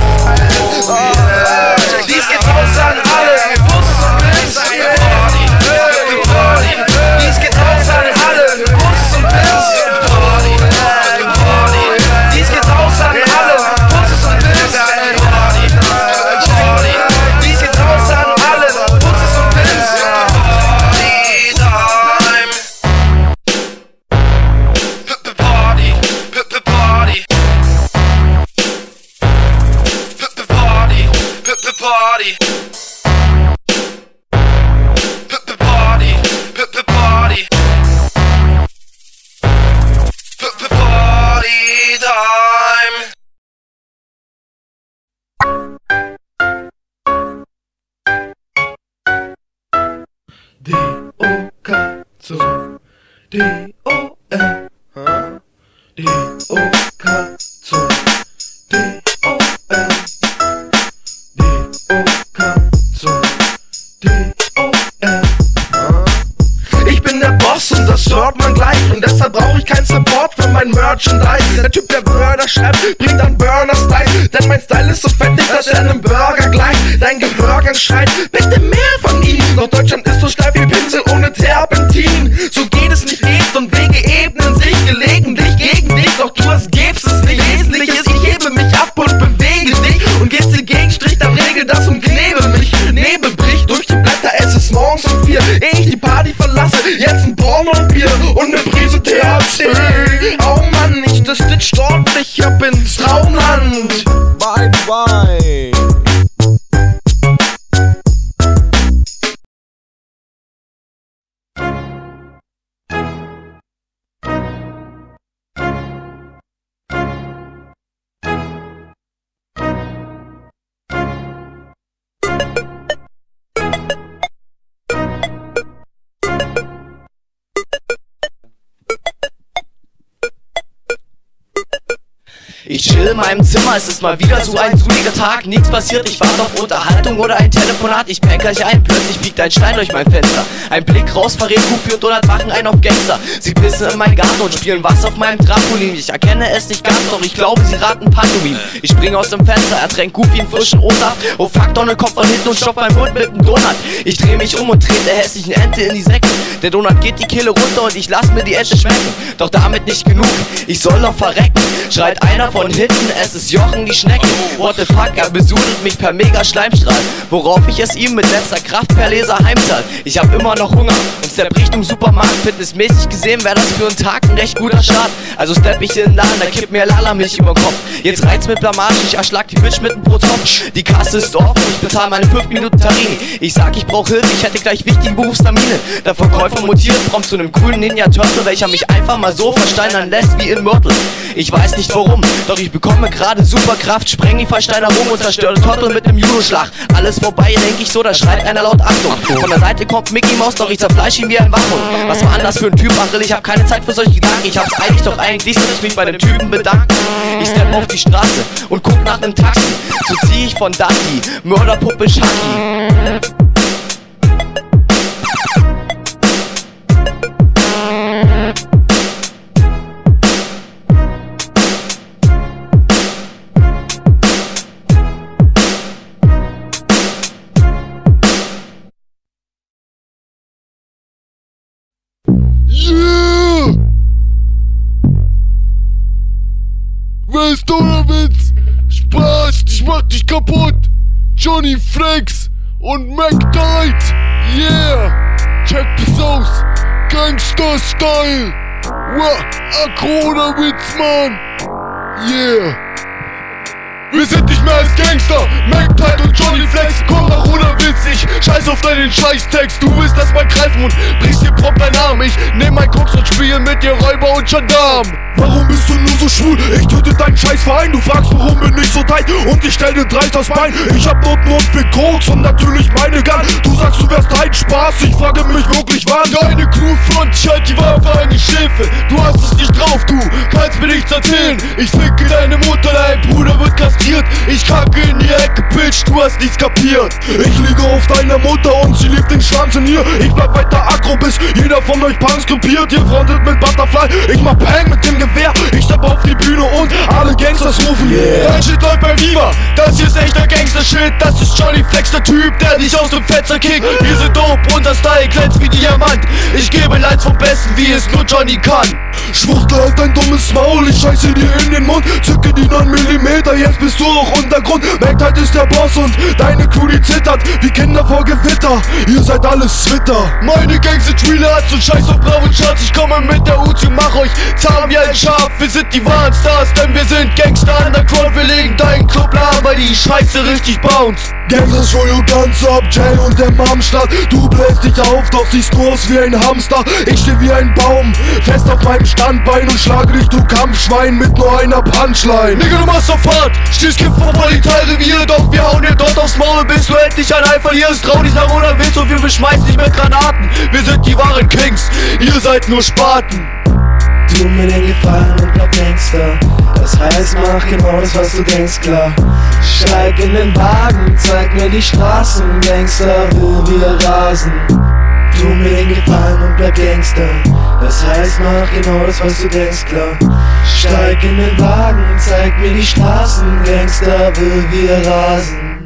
Dies geht raus an alle, Putzes und Pimps. Dies geht raus an alle, Putzes und Pimps. Dies geht raus an alle, Putzes und Pimps. Dies geht raus an alle, Putzes und Pimps. Party, party, party, party, party, party, party time. D O K so D O N D O K so D O N D O K so D O N. Ich bin der Boss und das hört man gleich. Und deshalb brauche ich keinen Support für mein Merchandise. Der Typ, der Burger schreibt, bringt an Burner-Style. Denn mein Style ist so fettig, dass er einem Burger gleicht. Dein Gehörgang schreit, möchte mehr von ihm. Doch Deutschland ist so steif wie Pinsel ohne Terpentin. So geht es nicht lebt und Wege ebnen sich gelegentlich gegen dich. Doch du es gibst es nicht. Wesentlich ist, ich hebe mich ab und bewege dich. Und gehst den Gegenstrich, dann regel das und knebel mich. Nebel bricht durch die Blätter, es ist morgens um vier. Ehe ich die Party verlasse, jetzt ein Porno und Bier und ne Prise Theater. ich hab ins Traumland. Bye, bye. Ich chill in meinem Zimmer, es ist mal wieder so ein sonniger Tag. Nichts passiert, ich warte auf Unterhaltung oder ein Telefonat. Ich penn gleich ein, plötzlich piekt ein Stein durch mein Fenster. Ein Blick raus verrät Goofy und hundert Wachen ein auf Gangster. Sie pissen in meinen Garten und spielen was auf meinem Trampolin. Ich erkenne es nicht ganz, doch ich glaube, sie raten Pantomim. Ich spring aus dem Fenster, ertränk Goofy in frischen O-Saft. Oh fuck, Donald kommt von hinten und stopft meinen Mund mit dem Donut. Ich dreh mich um und trete der hässlichen Ente in die Säcke. Der Donut geht die Kehle runter und ich lass mir die Ente schmecken. Doch damit nicht genug, ich soll noch verrecken. Schreit einer von hinten, es ist Jochen die Schnecke. What the fuck, er besudelt mich per Mega-Schleimstrahl, worauf ich es ihm mit letzter Kraft per Laser heimzahl. Ich hab immer noch Hunger und stepp Richtung Supermarkt. Fitnessmäßig gesehen wäre das für einen Tag ein recht guter Start. Also stepp ich in den Laden, da kippt mir Lala-Milch über den Kopf. Jetzt reizt mit Blamage, ich erschlag die Bitch mit dem Brotopf. Die Kasse ist offen, ich bezahl meine fünf Minuten Tarini. Ich sag, ich brauch Hilfe, ich hätte gleich wichtige Berufstermine. Der Verkäufer mutiert prompt zu einem coolen Ninja-Turtle, welcher mich einfach mal so versteinern lässt wie in Mörtel. Ich weiß nicht warum, doch ich bekomme gerade Superkraft, spreng die Versteinerung und zerstöre Turtle mit nem Judo-Schlag. Alles vorbei, denk ich so, da schreit einer laut Achtung. Von der Seite kommt Mickey Mouse, doch ich zerfleisch ihn wie ein Wachhund. Was war anders für ein Typ, April, ich hab keine Zeit für solche Gedanken. Ich hab's eilig, doch eigentlich soll ich mich bei dem Typen bedanken. Ich stepp auf die Straße und guck nach nem Taxi. So zieh ich von Ducky, Mörderpuppe Shaki. Yeah! Wer ist Donowitz? Spaß, ich mach dich kaputt! Johnny Flex und Mac Knight! Yeah! Check this aus! Gangster-Style! Wow, Akronowitz, Mann! Yeah! Wir sind nicht mehr als Gangster, Mac Knight und Johnny Flex. Komm nach Runterwitz, ich scheiß auf deinen Scheißtext. Du willst, dass mein Greifmund brichst dir prompt dein Arm. Ich nehm mein Koks und spiel mit dir Räuber und Gendarm. Warum bist du nur so schwul? Ich töte deinen Scheißverein. Du fragst, warum bin ich so tight und ich stell dir dreist das Bein. Ich hab Noten und für Koks und natürlich meine Gun. Du sagst, du wärst dein Spaß, ich frage mich wirklich wann. Deine Crew front, ich halt die Waffe an die Schilfe. Du hast es nicht drauf, du kannst mir nichts erzählen. Ich ficke deine Mutter, dein Bruder wird kastriert. Ich kacke in die Ecke, Bitch, du hast nichts kapiert. Ich liege auf deiner Mutter und sie liebt den Schwanz in ihr. Ich bleib weiter aggro, bis jeder von euch Punks krepiert. Ihr frontet mit Butterfly, ich mach Bang mit dem Gewehr. Ich stepp auf die Bühne und alle Gangsters rufen yeah. Dein Shit läuft bei Viva, das hier ist echter Gangster-Shit. Das ist Johnny Flex, der Typ, der dich aus dem Fenster kickt. Wir sind dope, unser Style glänzt wie Diamant. Ich gebe Lines vom Besten, wie es nur Johnny kann. Schwuchtel halt dein dummes Maul, ich scheiße dir in den Mund. Zücke die neun Millimeter, jetzt bist du auch Untergrund. Mac ist der Boss und deine Crew die zittert wie Kinder vor Gewitter. Ihr seid alles Twitter. Meine Gang sind real Arts und scheiß auf blaue Charts. Ich komme mit der Uzi, mach euch zahm wie ein Schaf. Wir sind die wahren Stars, denn wir sind Gangster underground. Wir legen deinen Club lahm, weil die Scheiße richtig bounce. Gangsters show you guns up, Jay und der Mamstadt. Du bläst dich auf, doch siehst du aus wie ein Hamster. Ich steh wie ein Baum, fest auf meinem Standbein und schlage dich, du Kampfschwein, mit nur einer Punchline. Nigga, du machst sofort, stehst Kind vor Polizeirevier, doch wir hauen dir dort aufs Maul, bis du endlich ein Ei verlierst. Trau dich nach oder willst und wir beschmeißen dich mit Granaten. Wir sind die wahren Kings, ihr seid nur Spaten. Tu mir den Gefallen und bleib Gangster. Das heißt, mach genau das, was du denkst, klar. Steig in den Wagen, zeig mir die Straßen, Gangster, wo wir rasen. Tu mir den Gefallen und bleib Gangster. Das heißt, mach genau das, was du denkst, klar. Steig in den Wagen, zeig mir die Straßen, Gangster, wo wir rasen.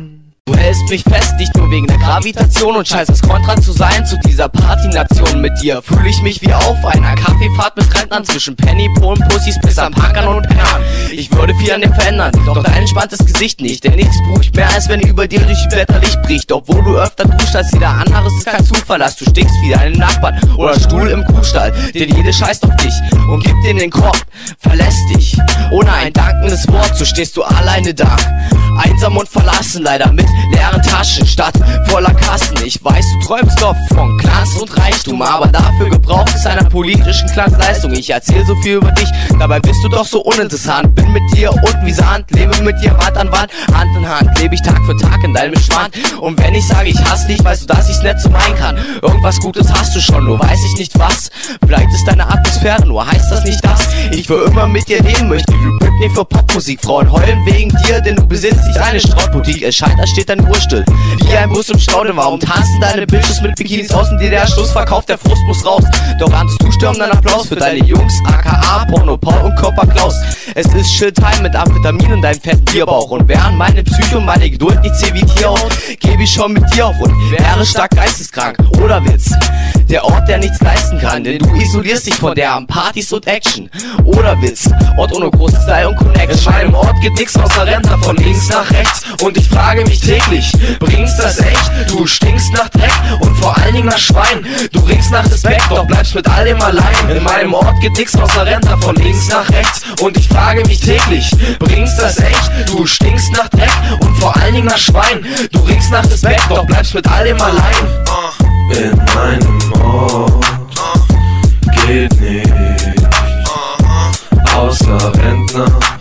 Du hältst mich fest, nicht nur wegen der Gravitation und scheinst das Kontra zu sein zu dieser Partynation. Mit dir fühle ich mich wie auf einer Kaffeefahrt mit Rentnern zwischen Penny, Polen, Pussys, Pissern, Punkern und Pennern. Ich würde viel an dir verändern, doch dein entspanntes Gesicht nicht, denn nichts beruhigt mehr, als wenn über dir durch Wetterlicht bricht. Obwohl du öfter duscht als jeder anderes, ist kein Zufall, dass du stinkst wie deine Nachbarn oder Stuhl im Kuhstall, denn jede scheißt auf dich und gibt dir in den Korb, verlässt dich ohne ein dankendes Wort, so stehst du alleine da, einsam und verlassen, leider mit leeren Taschen statt voller Kassen. Ich weiß, du träumst oft von Glanz und Reichtum, aber dafür gebraucht es einer politischen Glanzleistung. Ich erzähl so viel über dich, dabei bist du doch so uninteressant. Bin mit dir unten wie Sand, lebe mit dir Wand an Wand, Hand in Hand, lebe ich Tag für Tag in deinem Schwand. Und wenn ich sage, ich hasse dich, weißt du, dass ich's nicht so meinen kann. Irgendwas Gutes hast du schon, nur weiß ich nicht was. Vielleicht ist deine Atmosphäre, nur heißt das nicht das. Ich will immer mit dir reden, möchte wie Britney für Popmusik. Frauen heulen wegen dir, denn du besitzt nicht eine Strauboutique. Es scheint, da steht dein Uhr still, wie ein Bus im Stau, denn warum tanzen deine Bitches mit Bikinis aus und dir der Schlussverkauf, der Frust muss raus. Doch erntest du stürmenden Applaus für deine Jungs, aka Porno Paul und Körper Klaus. Es ist Shit-Time mit Amphetamin in deinem fetten Bierbauch. Und während meine Psyche und meine Geduld nicht zäh wie Tierhaut, gebe ich schon mit dir auf und wäre stark geisteskrank. Oder Witz, der Ort, der nichts leisten kann, denn du isolierst dich von der an Partys und Action. Oder Witz, Ort ohne großen Style und Connection. In meinem Ort geht nix außer Rentner von links nach rechts und ich frage mich täglich, bringst das echt? Du stinkst nach Dreck und vor allen Dingen nach Schwein. Du ringst nach Respekt, doch bleibst mit all dem allein. In meinem Ort geht nix außer Rentner von links nach rechts und ich frage mich täglich, bringst das echt? Du stinkst nach Dreck und vor allen Dingen nach Schwein. Du ringst nach Respekt, doch bleibst mit all dem allein. In meinem Ort geht nicht außer Rentner